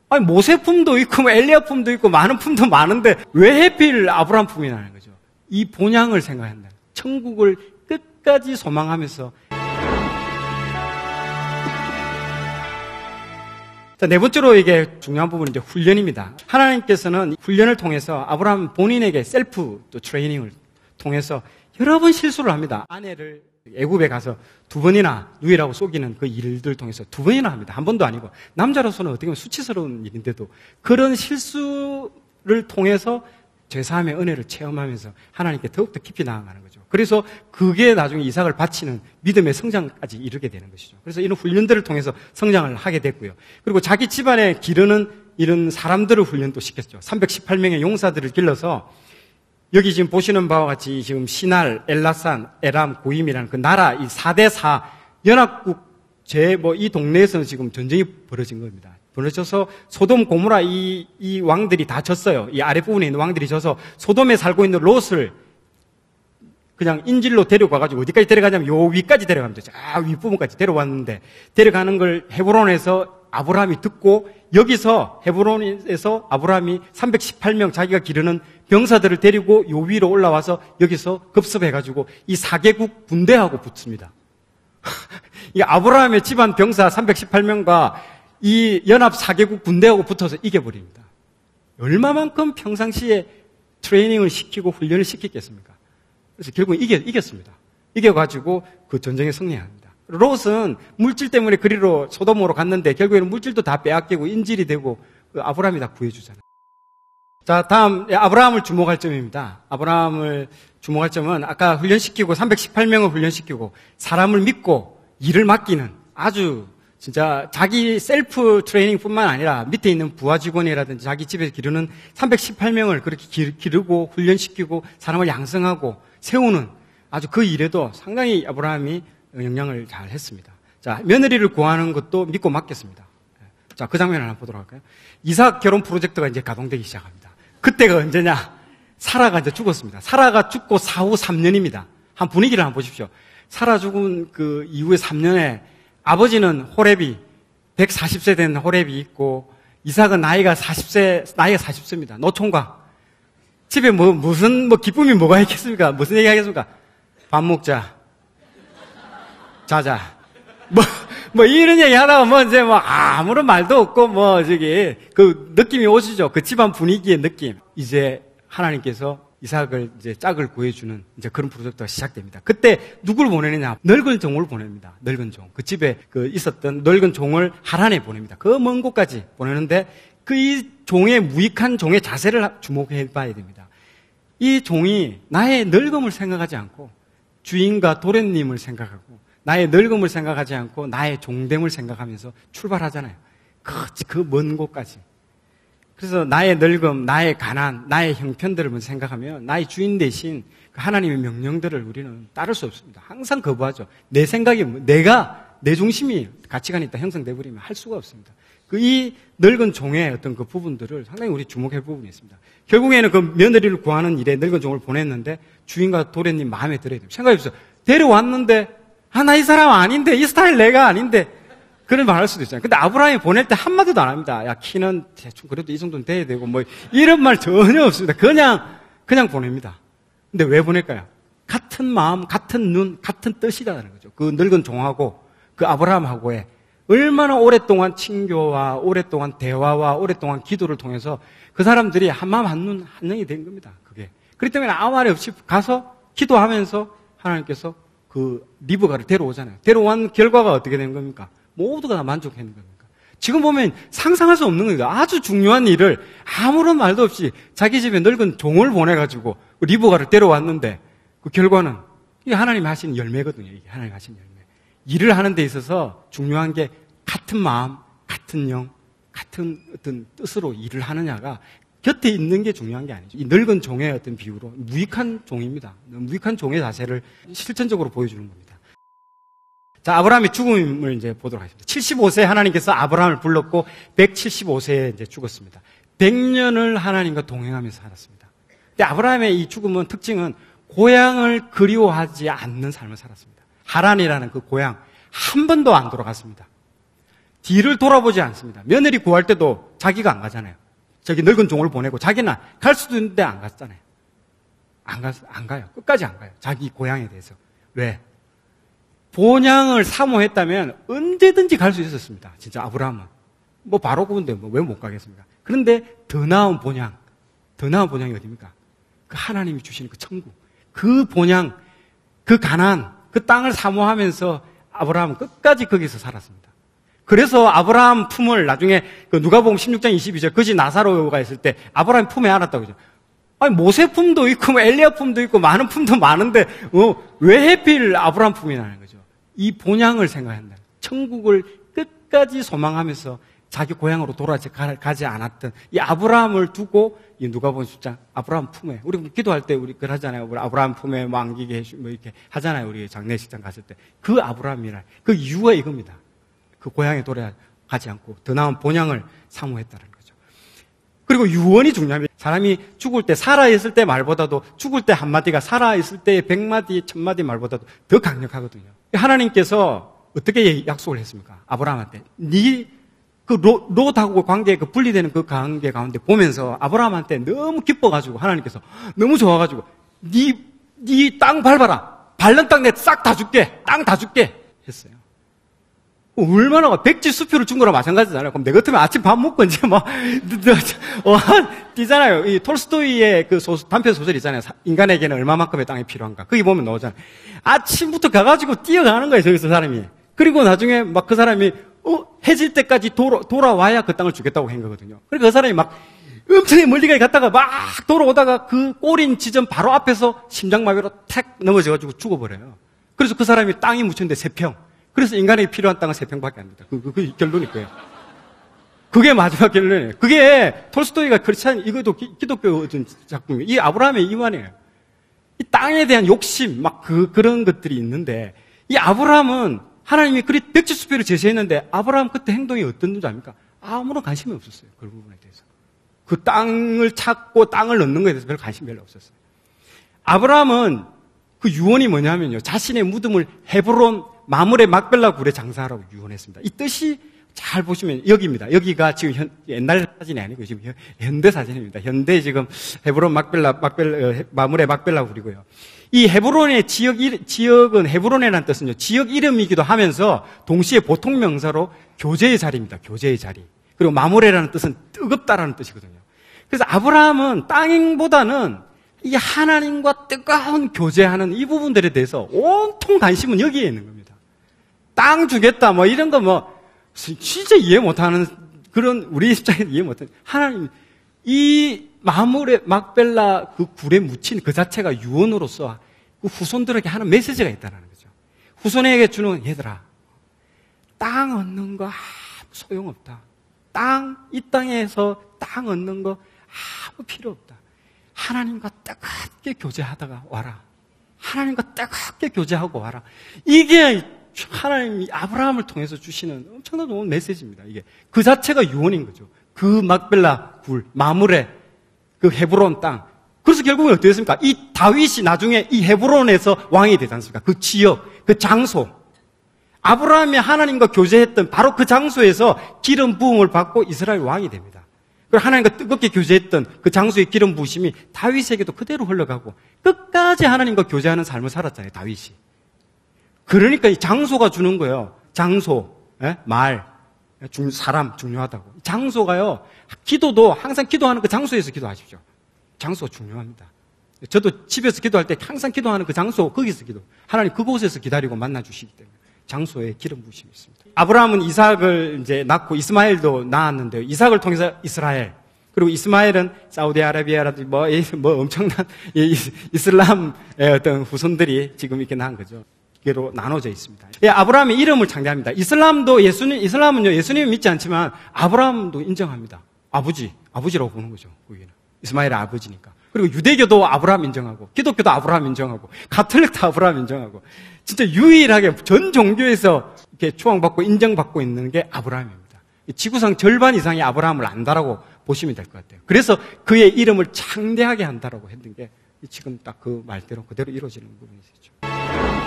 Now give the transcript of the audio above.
아니, 모세 품도 있고, 뭐 엘리야 품도 있고, 많은 품도 많은데, 왜 하필 아브라함 품이 나는 거죠? 이 본향을 생각한다. 천국을 끝까지 소망하면서. 자, 네 번째로 이게 중요한 부분은 이제 훈련입니다. 하나님께서는 훈련을 통해서 아브라함 본인에게 셀프 또 트레이닝을 통해서 여러 번 실수를 합니다. 아내를 애굽에 가서 2번이나 누이라고 속이는 그 일들 통해서 2번이나 합니다. 한 번도 아니고. 남자로서는 어떻게 보면 수치스러운 일인데도 그런 실수를 통해서 죄사함의 은혜를 체험하면서 하나님께 더욱더 깊이 나아가는 거죠. 그래서 그게 나중에 이삭을 바치는 믿음의 성장까지 이르게 되는 것이죠. 그래서 이런 훈련들을 통해서 성장을 하게 됐고요. 그리고 자기 집안에 기르는 이런 사람들을 훈련도 시켰죠. 318명의 용사들을 길러서 여기 지금 보시는 바와 같이 지금 시날, 엘라산, 에람, 고임이라는 그 나라 이 4대4 연합국 이 동네에서는 지금 전쟁이 벌어진 겁니다. 벌어져서 소돔, 고모라 이 왕들이 다 졌어요. 이 아랫부분에 있는 왕들이 져서 소돔에 살고 있는 롯을 그냥 인질로 데려가가지고 어디까지 데려가냐면 요 위까지 데려갑니다. 저 윗부분까지 데려왔는데 데려가는 걸 헤브론에서 아브라함이 듣고 여기서 헤브론에서 아브라함이 318명 자기가 기르는 병사들을 데리고 요 위로 올라와서 여기서 급습해가지고 이 4개국 군대하고 붙습니다. 이 아브라함의 집안 병사 318명과 이 연합 4개국 군대하고 붙어서 이겨버립니다. 얼마만큼 평상시에 트레이닝을 시키고 훈련을 시켰겠습니까? 그래서 결국 이겼습니다. 이겨가지고 그 전쟁에 승리합니다. 롯은 물질 때문에 그리로 소돔으로 갔는데 결국에는 물질도 다 빼앗기고 인질이 되고 아브라함이 다 구해주잖아요. 자, 다음 아브라함을 주목할 점입니다. 아브라함을 주목할 점은 아까 훈련시키고 318명을 훈련시키고 사람을 믿고 일을 맡기는 아주 진짜 자기 셀프 트레이닝뿐만 아니라 밑에 있는 부하 직원이라든지 자기 집에서 기르는 318명을 그렇게 기르고 훈련시키고 사람을 양성하고 세우는 아주 그 일에도 상당히 아브라함이 영향을 잘 했습니다. 자, 며느리를 구하는 것도 믿고 맡겼습니다. 자, 그 장면을 한번 보도록 할까요? 이삭 결혼 프로젝트가 이제 가동되기 시작합니다. 그때가 언제냐? 사라가 이제 죽었습니다. 사라가 죽고 사후 3년입니다. 한 분위기를 한번 보십시오. 사라 죽은 그 이후에 3년에 아버지는 호렙이 140세 된 호렙이 있고 이삭은 나이가 40세입니다. 노총각. 집에 무슨 기쁨이 뭐가 있겠습니까? 무슨 얘기 하겠습니까? 밥 먹자. 자자. 이런 얘기 하다가 이제 아무런 말도 없고 그 느낌이 오시죠? 그 집안 분위기의 느낌. 이제 하나님께서 이삭을 이제 짝을 구해주는 이제 그런 프로젝트가 시작됩니다. 그때 누굴 보내느냐? 늙은 종을 보냅니다. 늙은 종. 그 집에 있었던 늙은 종을 하란에 보냅니다. 그 먼 곳까지 보내는데 이 종의 무익한 종의 자세를 주목해 봐야 됩니다. 이 종이 나의 늙음을 생각하지 않고 주인과 도련님을 생각하고 나의 늙음을 생각하지 않고 나의 종됨을 생각하면서 출발하잖아요. 그 먼 곳까지. 그래서 나의 늙음, 나의 가난, 나의 형편들을 생각하면 나의 주인 대신 하나님의 명령들을 우리는 따를 수 없습니다. 항상 거부하죠. 내 생각이 내 중심이 가치관이 있다 형성돼 버리면 할 수가 없습니다. 이 늙은 종의 어떤 그 부분들을 상당히 우리 주목할 부분이 있습니다. 결국에는 그 며느리를 구하는 일에 늙은 종을 보냈는데 주인과 도련님 마음에 들어야 됩니다. 생각해보세요. 데려왔는데 나 이 사람 아닌데 이 스타일 내가 아닌데 그런 말 할 수도 있잖아요. 근데 아브라함이 보낼 때 한마디도 안 합니다. 야, 키는 대충 그래도 이 정도는 돼야 되고 이런 말 전혀 없습니다. 그냥 보냅니다. 근데 왜 보낼까요? 같은 마음, 같은 눈, 같은 뜻이라는 거죠. 그 늙은 종하고 그 아브라함하고의 얼마나 오랫동안 친교와 오랫동안 대화와 오랫동안 기도를 통해서 그 사람들이 한마음 한눈 한영이 된 겁니다. 그게. 그렇기 때문에 아무 말 없이 가서 기도하면서 하나님께서 그 리브가를 데려오잖아요. 데려온 결과가 어떻게 된 겁니까? 모두가 다 만족했는 겁니까? 지금 보면 상상할 수 없는 겁니다. 아주 중요한 일을 아무런 말도 없이 자기 집에 늙은 종을 보내가지고 리브가를 데려왔는데 그 결과는 이게 하나님이 하신 열매거든요. 이게 하나님이 하신 열매. 일을 하는 데 있어서 중요한 게 같은 마음, 같은 영, 같은 어떤 뜻으로 일을 하느냐가 곁에 있는 게 중요한 게 아니죠. 이 늙은 종의 어떤 비유로 무익한 종입니다. 무익한 종의 자세를 실천적으로 보여주는 겁니다. 자, 아브라함의 죽음을 이제 보도록 하겠습니다. 75세 하나님께서 아브라함을 불렀고 175세에 이제 죽었습니다. 100년을 하나님과 동행하면서 살았습니다. 근데 아브라함의 이 죽음은 특징은 고향을 그리워하지 않는 삶을 살았습니다. 하란이라는 그 고향 한 번도 안 돌아갔습니다. 뒤를 돌아보지 않습니다. 며느리 구할 때도 자기가 안 가잖아요. 저기 늙은 종을 보내고 자기는 갈 수도 있는데 안 갔잖아요. 안 가요. 끝까지 안 가요. 자기 고향에 대해서. 왜? 본향을 사모했다면 언제든지 갈 수 있었습니다. 진짜 아브라함은. 뭐 바로 그건데 뭐 왜 못 가겠습니까? 그런데 더 나은 본향이 어디입니까? 그 하나님이 주시는 그 천국. 그 본향, 그 가나안, 그 땅을 사모하면서 아브라함은 끝까지 거기서 살았습니다. 그래서 아브라함 품을 나중에 그 누가복음 16장 22절 거지 나사로가 있을 때 아브라함 품에 안았다고 그러죠. 아니 모세 품도 있고 뭐 엘리야 품도 있고 많은 품도 많은데 왜 하필 아브라함 품이 나는 거죠? 이 본향을 생각한다. 천국을 끝까지 소망하면서 자기 고향으로 돌아가지 않았던 이 아브라함을 두고 이 누가복음 10장 아브라함 품에 우리 기도할 때 우리 그러잖아요. 우리 아브라함 품에 뭐 안기게 해주고 뭐 이렇게 하잖아요. 우리 장례식장 갔을 때 그 아브라함이라 그 이유가 이겁니다. 그 고향에 돌아가지 않고 더 나은 본향을 사모했다는 거죠. 그리고 유언이 중요합니다. 사람이 죽을 때 살아있을 때 말보다도 죽을 때 한마디가 살아있을 때의 100마디, 1000마디 말보다도 더 강력하거든요. 하나님께서 어떻게 약속을 했습니까? 아브라함한테 그 롯하고 관계, 그 분리되는 그 관계 가운데 보면서 아브라함한테 너무 기뻐가지고 하나님께서 너무 좋아가지고 네 땅 밟아라. 밟는 땅 내 싹 다 줄게. 땅 다 줄게. 했어요. 얼마나 백지 수표를 준 거랑 마찬가지잖아요. 그럼 내 같으면 아침 밥 먹고 이제 뛰잖아요. 이 톨스토이의 그 단편 소설 있잖아요. 인간에게는 얼마만큼의 땅이 필요한가. 거기 보면 나오잖아요. 아침부터 가가지고 뛰어가는 거예요. 저기서 사람이. 그리고 나중에 막 그 사람이 해질 때까지 돌아와야 그 땅을 주겠다고 한 거거든요. 그러니까 그 사람이 막 엄청 멀리까지 갔다가 막 돌아오다가 그 꼬린 지점 바로 앞에서 심장마비로 탁 넘어져가지고 죽어버려요. 그래서 그 사람이 땅이 묻혔는데 3평. 그래서 인간에게 필요한 땅은 3평밖에 안 됩니다. 그 결론이 그거예요. 그게 마지막 결론이에요. 그게 톨스토이가 이것도 기독교 작품이에요. 이 아브라함의 이완이에요. 이 땅에 대한 욕심, 막 그런 것들이 있는데, 이 아브라함은 하나님이 그리 백지수표를 제시했는데, 아브라함 그때 행동이 어떤지 압니까? 아무런 관심이 없었어요. 그 부분에 대해서. 그 땅을 찾고 땅을 넣는 것에 대해서 별 관심이 별로 없었어요. 아브라함은 그 유언이 뭐냐면요. 자신의 무덤을 헤브론 마물의 막벨라 굴에 장사하라고 유언했습니다. 이 뜻이 잘 보시면 여기입니다. 여기가 지금 옛날 사진이 아니고 지금 현대 사진입니다. 현대 지금 헤브론 마물의 막벨라 굴이고요. 이 헤브론의 지역은 헤브론이라는 뜻은요. 지역 이름이기도 하면서 동시에 보통 명사로 교제의 자리입니다. 교제의 자리. 그리고 마물에라는 뜻은 뜨겁다라는 뜻이거든요. 그래서 아브라함은 땅보다는 이 하나님과 뜨거운 교제하는 이 부분들에 대해서 온통 관심은 여기에 있는 겁니다. 땅 주겠다, 뭐 이런 거 진짜 이해 못하는 그런 우리 입장에서 이해 못하는 하나님, 이 마물의 막벨라 그 굴에 묻힌 그 자체가 유언으로서 그 후손들에게 하는 메시지가 있다는 거죠. 후손에게 주는 얘들아, 땅 얻는 거 아무 소용없다. 이 땅에서 땅 얻는 거 아무 필요 없다. 하나님과 뜨겁게 교제하다가 와라. 하나님과 뜨겁게 교제하고 와라. 이게 하나님이 아브라함을 통해서 주시는 엄청난 좋은 메시지입니다. 이게 그 자체가 유언인 거죠. 그 막벨라 굴, 마물의 그 헤브론 땅. 그래서 결국은 어떻게 됐습니까? 이 다윗이 나중에 이 헤브론에서 왕이 되지 않습니까? 그 지역, 그 장소. 아브라함이 하나님과 교제했던 바로 그 장소에서 기름 부음을 받고 이스라엘 왕이 됩니다. 그리고 하나님과 뜨겁게 교제했던 그 장소의 기름 부으심이 다윗에게도 그대로 흘러가고 끝까지 하나님과 교제하는 삶을 살았잖아요. 다윗이. 그러니까 이 장소가 주는 거예요. 장소, 말, 사람 중요하다고. 장소가요. 기도도 항상 기도하는 그 장소에서 기도하십시오. 장소가 중요합니다. 저도 집에서 기도할 때 항상 기도하는 그 장소, 거기서 기도. 하나님 그곳에서 기다리고 만나주시기 때문에 장소에 기름 부으심이 있습니다. 아브라함은 이삭을 이제 낳고 이스마엘도 낳았는데요. 이삭을 통해서 이스라엘, 그리고 이스마엘은 사우디아라비아라든지 뭐 엄청난 이슬람의 어떤 후손들이 지금 이렇게 낳은 거죠. 개로 나눠져 있습니다. 예, 아브라함의 이름을 창대합니다. 이슬람은요, 예수님을 믿지 않지만 아브라함도 인정합니다. 아버지라고 보는 거죠. 거기는. 이스마엘의 아버지니까. 그리고 유대교도 아브라함 인정하고, 기독교도 아브라함 인정하고, 가톨릭도 아브라함 인정하고, 진짜 유일하게 전 종교에서 이렇게 추앙받고 인정받고 있는 게 아브라함입니다. 지구상 절반 이상이 아브라함을 안다라고 보시면 될 것 같아요. 그래서 그의 이름을 창대하게 한다라고 했던 게 지금 딱 그 말대로 그대로 이루어지는 부분이죠.